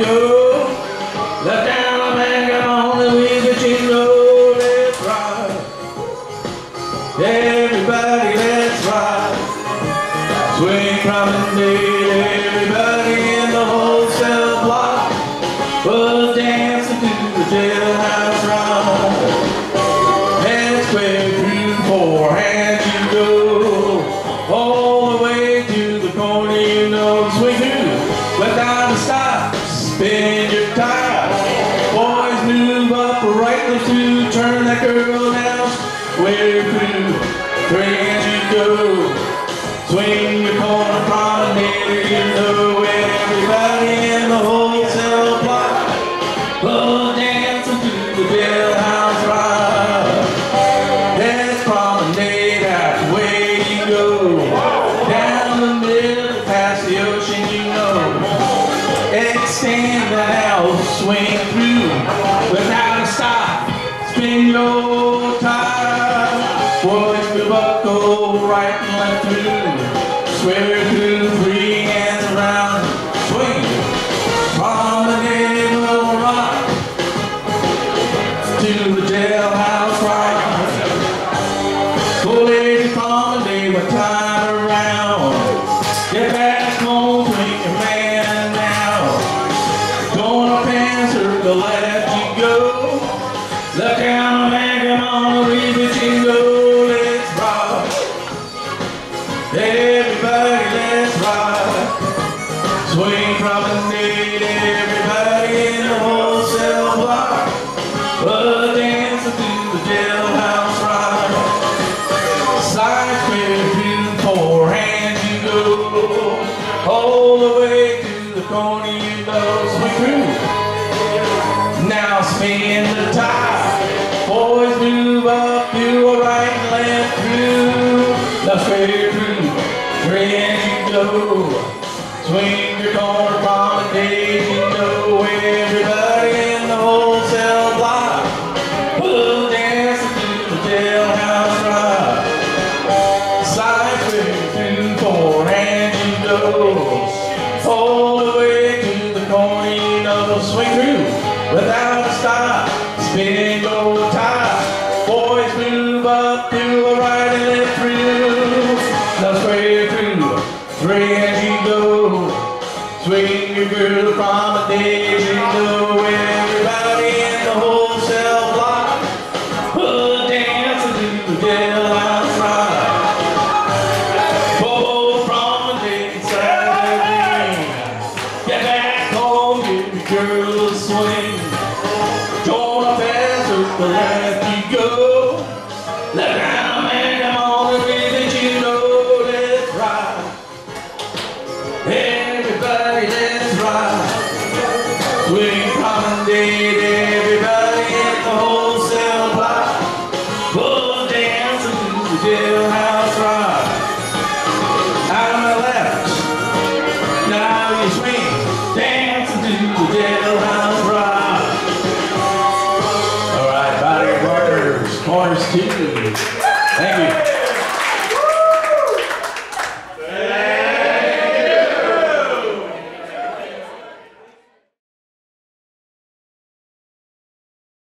go. Left down the back, I'm on the wheel, but you know let's ride. Everybody, let's ride. Swing promenade, everybody in the wholesale block was dancing to the Jailhouse Rock. And square through four hands you go, all the way to the corner, you know. Swing through without a stop, spin your tire. Boys move up right left to turn that girl down. Square through three hands you go. Swing the corner promenade, you know. Everybody in the wholesale block was dancing to the Jailhouse Rock. That's promenade, that's the way you go. Down the middle, past the ocean, you know. Extend out, swing through without a stop, spin your tire. Boys move up, go right and left through, square through, three hands around, swing. Promenade will rock to the Jailhouse Rock. Go ladies, promenade with time around. Get back home, swing your man now. Going up and circle left you go. Look down the back, come on the wheel, but you go. Let's rock. Everybody, let's rock. Swing promenade, everybody in the wholesale block was dancing to the Jailhouse Rock. Side square through four hands you go, all the way to the corner, you know. Swing through, now spin the tire. Boys move up, do a right and left through. Now square through, three hands you go. Swing your corner promenade, you know. Everybody in the wholesale block was dancing to the Jailhouse Rock. Side square through four hands you go, all the way to the corner, you know. Swing through without a stop, spin your tire. Boys move up, do a right and left through. Now square through, three hands you go. Swing your girl promenade, you know. Everybody in the wholesale block was dancing to the Jailhouse Rock. Oh, promenade, Saturday. Get back home, give your girl a swing. Join up and circle left you go. Let down and come on the way that you know. Let's ride. Everybody, let's ride. Swing promenade, everybody in the wholesale block was dancing to the Jailhouse Rock. Out on the left, now you swing, dancing to the Jailhouse Rock. All right, body corners, corners 2.